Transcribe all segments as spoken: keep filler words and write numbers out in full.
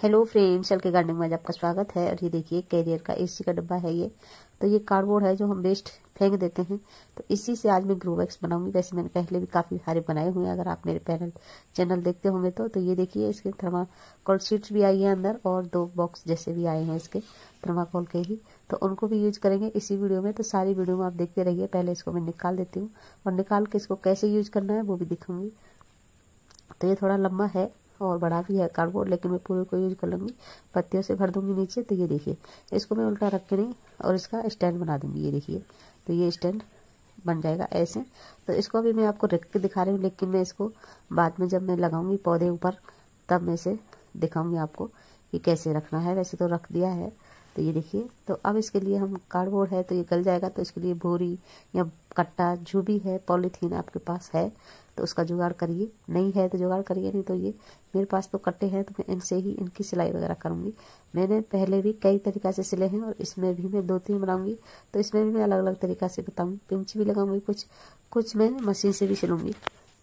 Hello friends, चल के gardening में आपका स्वागत है। और ये देखिए कैरियर का एसी का डब्बा है ये। तो ये कार्डबोर्ड है जो हम वेस्ट फेंक देते हैं, तो इसी से आज मैं ग्रो बैग्स बनाऊंगी। वैसे मैंने पहले भी काफ़ी सारे बनाए हुए हैं, अगर आप मेरे पैनल चैनल देखते होंगे तो तो ये देखिए इसके थर्माकोल शीट्स भी आई है अंदर, और दो बॉक्स जैसे भी आए हैं इसके थर्माकोल के ही, तो उनको भी यूज करेंगे इसी वीडियो में। तो सारी वीडियो में आप देखते रहिए। पहले इसको मैं निकाल देती हूँ और निकाल के इसको कैसे यूज करना है वो भी दिखाऊंगी। तो ये थोड़ा लंबा है और बड़ा भी है कार्डबोर्ड, लेकिन मैं पूरे को यूज कर लूँगी, पत्तियों से भर दूंगी नीचे। तो ये देखिए इसको मैं उल्टा रख के नहीं और इसका स्टैंड बना दूंगी। ये देखिए, तो ये स्टैंड बन जाएगा ऐसे। तो इसको अभी मैं आपको रख के दिखा रही हूँ, लेकिन मैं इसको बाद में जब मैं लगाऊंगी पौधे ऊपर तब मैं इसे दिखाऊंगी आपको कि कैसे रखना है। वैसे तो रख दिया है। तो ये देखिए, तो अब इसके लिए हम कार्डबोर्ड है तो ये गल जाएगा, तो इसके लिए बोरी या कट्टा जो भी है, पॉलीथीन आपके पास है तो उसका जुगाड़ करिए, नहीं है तो जुगाड़ करिए। नहीं तो ये मेरे पास तो कट्टे हैं तो मैं इनसे ही इनकी सिलाई वगैरह करूँगी। मैंने पहले भी कई तरीक़ा से सिले हैं और इसमें भी मैं दो तीन बनाऊँगी, तो इसमें भी मैं अलग अलग तरीक़ा से बताऊँगी। पिंच भी लगाऊँगी, कुछ कुछ मैं मशीन से भी सिलूँगी।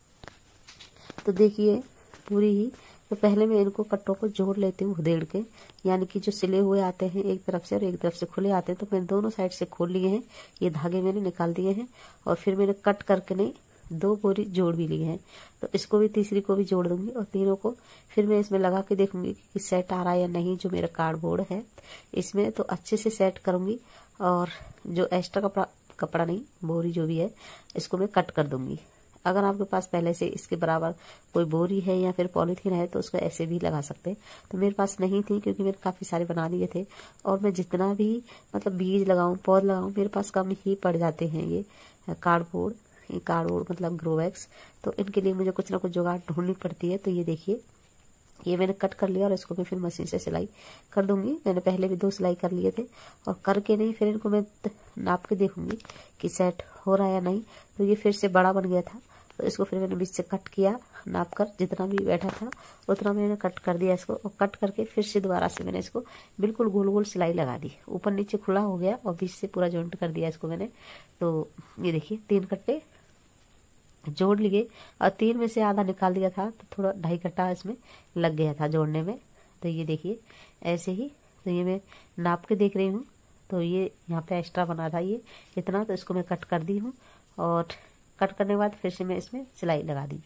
तो देखिए पूरी ही, तो पहले मैं इनको कट्टों को जोड़ लेती हूँ उधेड़ के, यानी कि जो सिले हुए आते हैं एक तरफ से और एक तरफ से खुले आते हैं, तो मैंने दोनों साइड से खोल लिए हैं। ये धागे मैंने निकाल दिए हैं और फिर मैंने कट करके नहीं दो बोरी जोड़ भी लिए हैं। तो इसको भी तीसरी को भी जोड़ दूंगी और तीनों को फिर मैं इसमें लगा के देखूंगी कि सेट आ रहा है या नहीं। जो मेरा कार्डबोर्ड है इसमें तो अच्छे से सेट करूंगी, और जो एक्स्ट्रा कपड़ा कपड़ा नहीं बोरी जो भी है इसको मैं कट कर दूंगी। अगर आपके पास पहले से इसके बराबर कोई बोरी है या फिर पॉलीथीन है तो उसको ऐसे भी लगा सकते हैं। तो मेरे पास नहीं थी, क्योंकि मैंने काफ़ी सारे बना लिए थे, और मैं जितना भी मतलब बीज लगाऊं पौध लगाऊं मेरे पास कम ही पड़ जाते हैं ये कार्डबोर्ड ये कार्डबोर्ड मतलब ग्रो बैग्स। तो इनके लिए मुझे कुछ ना कुछ जुगाड़ ढूंढनी पड़ती है। तो ये देखिए ये मैंने कट कर लिया और इसको मैं फिर मशीन से सिलाई कर दूंगी। मैंने पहले भी दो सिलाई कर लिए थे, और करके नहीं फिर इनको मैं नाप के देखूंगी कि सेट हो रहा है या नहीं। तो ये फिर से बड़ा बन गया था, तो इसको फिर मैंने बीच से कट किया, नाप कर जितना भी बैठा था उतना मैंने कट कर दिया इसको, और कट करके फिर से दोबारा से मैंने इसको बिल्कुल गोल गोल सिलाई लगा दी। ऊपर नीचे खुला हो गया और बीच से पूरा जॉइंट कर दिया इसको मैंने। तो ये देखिए तीन कट्टे जोड़ लिए और तीन में से आधा निकाल दिया था, तो थोड़ा ढाई कट्टा इसमें लग गया था जोड़ने में। तो ये देखिए ऐसे ही, तो ये मैं नाप के देख रही हूँ, तो ये यहाँ पे एक्स्ट्रा बना था ये इतना, तो इसको मैं कट कर दी हूँ। और कट करने के बाद फिर से मैं इसमें सिलाई लगा दी।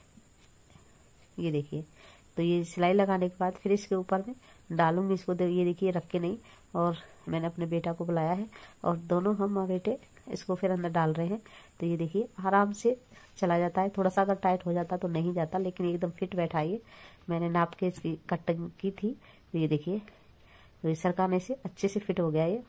ये देखिए, तो ये सिलाई लगाने के बाद फिर इसके ऊपर में डालूंगी इसको। ये देखिए रख के नहीं, और मैंने अपने बेटा को बुलाया है और दोनों हम माँ बेटे इसको फिर अंदर डाल रहे हैं। तो ये देखिए आराम से चला जाता है। थोड़ा सा अगर टाइट हो जाता तो नहीं जाता, लेकिन एकदम फिट बैठा ये। मैंने नाप के इसकी कटिंग की थी। तो ये देखिए, तो ये सरकाने से अच्छे से फिट हो गया ये।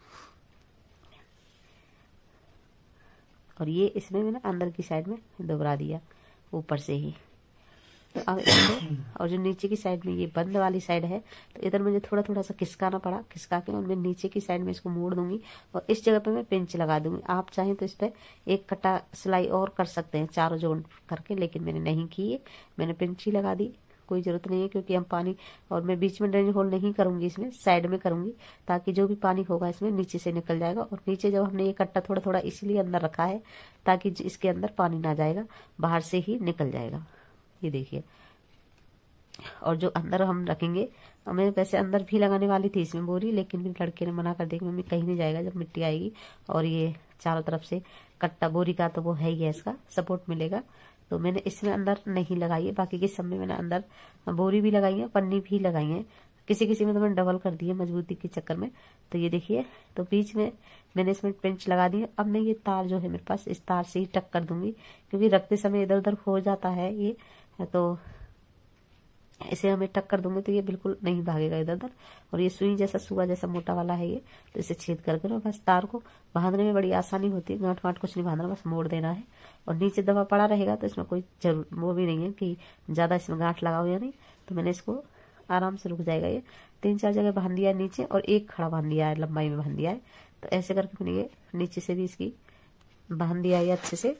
और ये इसमें मैंने अंदर की साइड में दोहरा दिया ऊपर से ही। तो अब और जो नीचे की साइड में ये बंद वाली साइड है, तो इधर मुझे थोड़ा थोड़ा सा खिसकाना पड़ा। खिसका के और मैं नीचे की साइड में इसको मोड़ दूंगी और इस जगह पे मैं पिंच लगा दूंगी। आप चाहें तो इस पर एक कटा सिलाई और कर सकते हैं चारों जोड़ करके, लेकिन मैंने नहीं की है, मैंने पिंच ही लगा दी। कोई ज़रूरत नहीं है, क्योंकि हम पानी, और मैं बीच में ड्रेनेज होल नहीं करूंगी, इसमें साइड में करूंगी, ताकि जो भी पानी होगा इसमें नीचे से निकल जाएगा। और नीचे जब हमने ये कट्टा थोड़ा थोड़ा इसलिए अंदर रखा है ताकि इसके अंदर पानी ना जाएगा, बाहर से ही निकल जाएगा। ये देखिए, और जो अंदर हम रखेंगे, मैं वैसे अंदर भी लगाने वाली थी इसमें बोरी, लेकिन मेरे लड़के ने मना कर दिया कि मम्मी कहीं नहीं जाएगा जब मिट्टी आएगी, और ये चारों तरफ से कट्टा बोरी का तो वो है ही है, इसका सपोर्ट मिलेगा। तो मैंने इसमें अंदर नहीं लगाई है, बाकी के सब में मैंने अंदर बोरी भी लगाई है, पन्नी भी लगाई है। किसी किसी में तो मैंने डबल कर दी है मजबूती के चक्कर में। तो ये देखिए, तो बीच में मैंने इसमें पिंच लगा दी है। अब मैं ये तार जो है मेरे पास, इस तार से ही टक कर दूंगी, क्योंकि रखते समय इधर उधर हो जाता है ये, तो इसे हमें टक कर दूंगे तो ये बिल्कुल नहीं भागेगा इधर उधर। और ये सुई जैसा सुआ जैसा मोटा वाला है ये, तो इसे छेद करके ना बस तार को बांधने में बड़ी आसानी होती है। गांठ वाठ कुछ नहीं बांधना, बस मोड़ देना है। और नीचे दबा पड़ा रहेगा तो इसमें कोई जरूर वो भी नहीं है कि ज्यादा इसमें गांठ लगाओ या नहीं। तो मैंने इसको आराम से रुक जाएगा ये। तीन चार जगह बांध दिया है नीचे, और एक खड़ा बांध दिया है, लंबाई में बांध दिया है। तो ऐसे करके मैंने ये नीचे से भी इसकी बांध दिया है अच्छे से।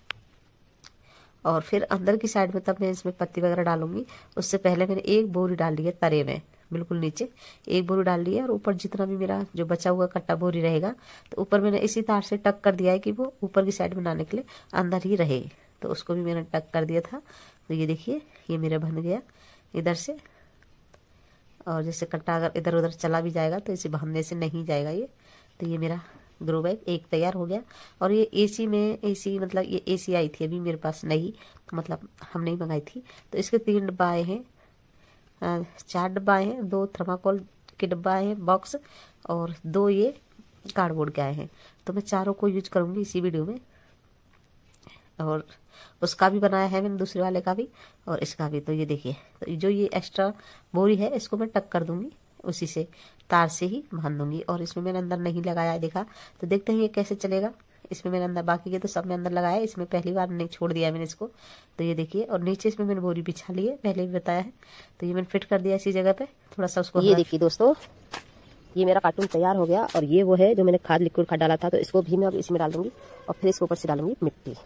और फिर अंदर की साइड में तब मैं इसमें पत्ती वगैरह डालूंगी। उससे पहले मैंने एक बोरी डाल दी है तरे में, बिल्कुल नीचे एक बोरी डाल दी है, और ऊपर जितना भी मेरा जो बचा हुआ कट्टा बोरी रहेगा, तो ऊपर मैंने इसी तार से टक कर दिया है कि वो ऊपर की साइड में ना निकले, अंदर ही रहे। तो उसको भी मैंने टक कर दिया था। तो ये देखिए ये मेरा बन गया इधर से, और जैसे कट्टा अगर इधर उधर चला भी जाएगा तो इसे बांधने से नहीं जाएगा ये। तो ये मेरा ग्रो बैग एक तैयार हो गया। और ये एसी में एसी मतलब ये एसी आई थी अभी मेरे पास नहीं, तो मतलब हम नहीं मंगाई थी। तो इसके तीन डब्बा आए हैं, चार डब्बा आए हैं, दो थर्माकोल के डब्बा आए हैं बॉक्स, और दो ये कार्डबोर्ड के आए हैं। तो मैं चारों को यूज करूँगी इसी वीडियो में। और उसका भी बनाया है मैंने, दूसरे वाले का भी और इसका भी। तो ये देखिए, तो जो ये एक्स्ट्रा बोरी है इसको मैं टक कर दूंगी, उसी से तार से ही बांध दूंगी। और इसमें मैंने अंदर नहीं लगाया है, देखा तो देखते हैं ये कैसे चलेगा। इसमें मैंने अंदर, बाकी के तो सब में अंदर लगाया है, इसमें पहली बार नहीं छोड़ दिया मैंने इसको। तो ये देखिए, और नीचे इसमें मैंने बोरी बिछा ली है, पहले भी बताया है। तो ये मैंने फिट कर दिया इसी जगह पे थोड़ा सा उसको। ये देखिए दोस्तों, ये मेरा कार्टून तैयार हो गया। और ये वो है जो मैंने खाद लिक्विड खाद डाला था, तो इसको भी मैं अब इसमें डाल दूंगी और फिर इसके ऊपर से डालूंगी मिट्टी।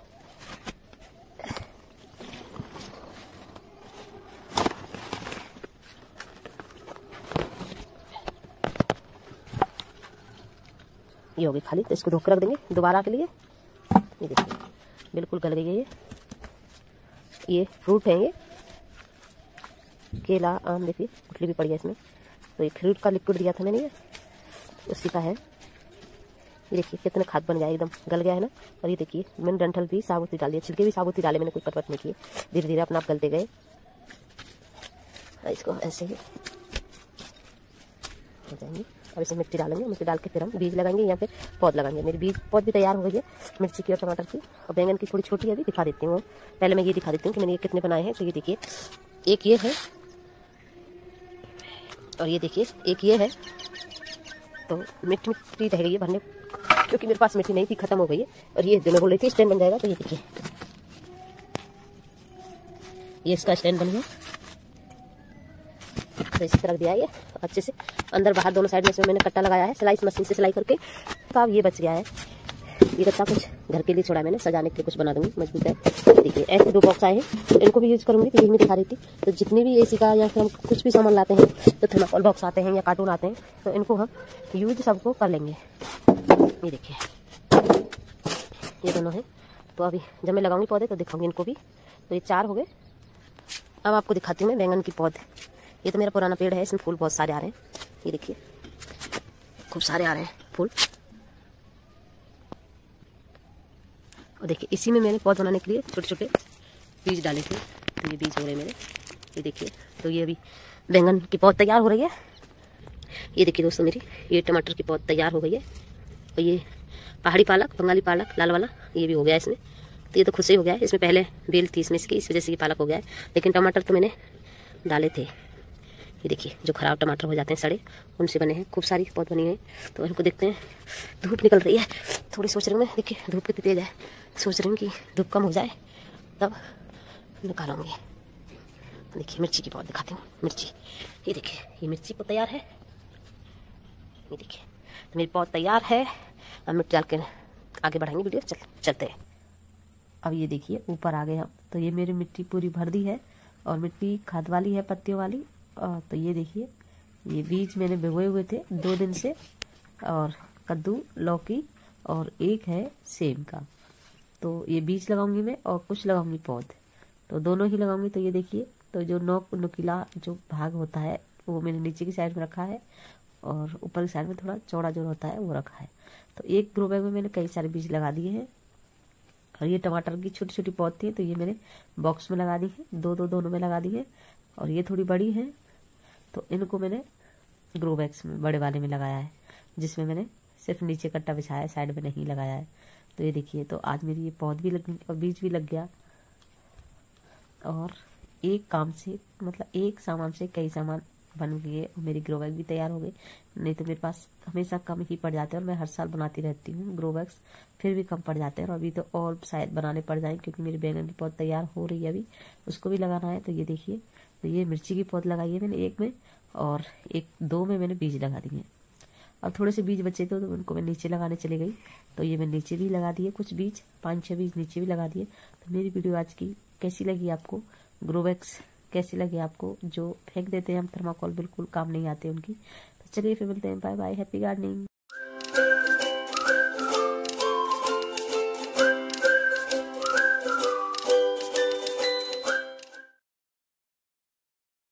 ये होगी खाली, तो इसको धोकर रख देंगे दोबारा के लिए। ये देखिए बिल्कुल गल गई है। ये ये फ्रूट है, ये केला आम, देखिए गुठली भी पड़ी है इसमें। तो ये फ्रूट का लिक्विड दिया था मैंने, ये उसी का है। ये देखिए कितने खाद बन गया, एकदम गल गया है ना। और ये देखिए मैंने डंठल भी साबुत ही डाल दिया, छिलके भी साबुत ही डाले मैंने, कोई कटवट नहीं किए। धीरे धीरे अपना आप गलते गए। इसको ऐसे ही हो जाएंगे। और इसमें मिट्टी डालेंगे, मिट्टी डाल के फिर हम बीज लगाएंगे या फिर पौध लगाएंगे। मेरी बीज पौध भी तैयार हो गई है, मिर्ची की और टमाटर की। और बैंगन की थोड़ी छोटी है, अभी दिखा देती हूँ। पहले मैं ये दिखा देती हूँ कि मैंने ये कितने बनाए हैं। तो ये देखिए, एक ये है और ये देखिए एक ये है। तो मिट्टी मिट्टी रह गई है भरने, क्योंकि मेरे पास मिट्टी नहीं थी, खत्म हो गई है। और ये जो मैं बोल रही थी स्टैंड बन जाएगा। तो ये देखिए, ये इसका स्टैंड बन गया। तो इसी तरह दिया है ये अच्छे से, अंदर बाहर दोनों साइड में इसमें मैंने कट्टा लगाया है, सिलाई मशीन से सिलाई करके। तो अब ये बच गया है, ये कट्टा कुछ घर के लिए छोड़ा मैंने, सजाने के लिए कुछ बना दूंगी, मजबूत है। देखिए ऐसे दो बॉक्स आए हैं, इनको भी यूज करूंगी। तो यही मैं दिखा रही थी। तो जितनी भी एसी का या फिर हम कुछ भी सामान लाते हैं, तो थर्माकोल बॉक्स आते हैं या कार्टून आते हैं, तो इनको हम यूज सबको कर लेंगे। ये देखिए ये दोनों है। तो अभी जब मैं लगाऊंगी पौधे तो दिखाऊंगी इनको भी। तो ये चार हो गए। अब आपको दिखाती हूँ मैं बैंगन की पौधे। ये तो मेरा पुराना पेड़ है, इसमें फूल बहुत सारे आ रहे हैं। ये देखिए खूब सारे आ रहे हैं फूल। और देखिए इसी में मैंने पौध बनाने के लिए छोटे छोटे बीज डाले थे। तो ये बीज हो रहे हैं मेरे, ये देखिए। तो ये अभी बैंगन की पौध तैयार हो रही है। ये देखिए दोस्तों मेरी, ये टमाटर की पौध तैयार हो गई है। और ये पहाड़ी पालक, बंगाली पालक लाल वाला, ये भी हो गया इसमें। तो ये तो खुद से ही हो गया है, इसमें पहले बेल थी इसमें इसकी, इस वजह से ये पालक हो गया है। लेकिन टमाटर तो मैंने डाले थे। ये देखिए जो खराब टमाटर हो जाते हैं सड़े, उनसे बने हैं। खूब सारी पौध बनी है। तो इनको देखते हैं। धूप निकल रही है, थोड़ी सोच रही हूँ मैं, देखिए धूप कितनी तेज है। सोच रही हूँ कि धूप कम हो जाए तब निकालूंगी। देखिए मिर्ची की पौध दिखाती हूँ। मिर्ची, ये देखिए ये मिर्ची पौध तैयार है। ये देखिए तो मेरी पौध तैयार है। अब मिट्टी डाल के आगे बढ़ाएंगे वीडियो, चल चलते हैं। अब ये देखिए ऊपर आ गए हम। तो ये मेरी मिट्टी पूरी भर दी है, और मिट्टी खाद वाली है, पत्तियों वाली। और तो ये देखिए ये बीज मैंने भिगोए हुए थे दो दिन से, और कद्दू, लौकी और एक है सेम का। तो ये बीज लगाऊंगी मैं और कुछ लगाऊंगी पौध, तो दोनों ही लगाऊंगी। तो ये देखिए, तो जो नोक नुकीला जो भाग होता है वो मैंने नीचे की साइड में रखा है, और ऊपर की साइड में थोड़ा चौड़ा जो होता है वो रखा है। तो एक ग्रो बैग में मैंने कई सारे बीज लगा दिए हैं। और ये टमाटर की छोटी छोटी पौध थी, तो ये मैंने बॉक्स में लगा दी है, दो दो दोनों में लगा दी है। और ये थोड़ी बड़ी है, तो इनको मैंने ग्रो बैग्स में बड़े वाले में लगाया है, जिसमें मैंने सिर्फ नीचे कट्टा बिछाया है, साइड में नहीं लगाया है। तो ये देखिए, तो आज मेरी ये पौध भी लग और बीज भी लग गया। और एक काम से मतलब एक सामान से कई सामान बन गए, और मेरी ग्रो बैग भी तैयार हो गई। नहीं तो मेरे पास हमेशा कम ही पड़ जाते हैं, और मैं हर साल बनाती रहती हूँ ग्रो बैग्स, फिर भी कम पड़ जाते हैं। और अभी तो और शायद बनाने पड़ जाए, क्योंकि मेरी बैंगन की पौध तैयार हो रही है, अभी उसको भी लगाना है। तो ये देखिए, तो ये मिर्ची की पौध लगाई है मैंने एक में, और एक दो में मैंने बीज लगा दिए। और थोड़े से बीज बचे थे, तो उनको मैं नीचे लगाने चली गई। तो ये मैं नीचे भी लगा दिए कुछ बीज, पाँच छः बीज नीचे भी लगा दिए। तो मेरी वीडियो आज की कैसी लगी आपको, ग्रो बैग्स कैसे लगे आपको, जो फेंक देते हैं हम थर्माकोल, बिल्कुल काम नहीं आते उनकी। तो चलिए फिर मिलते हैं, बाय बाय, हैप्पी गार्डनिंग।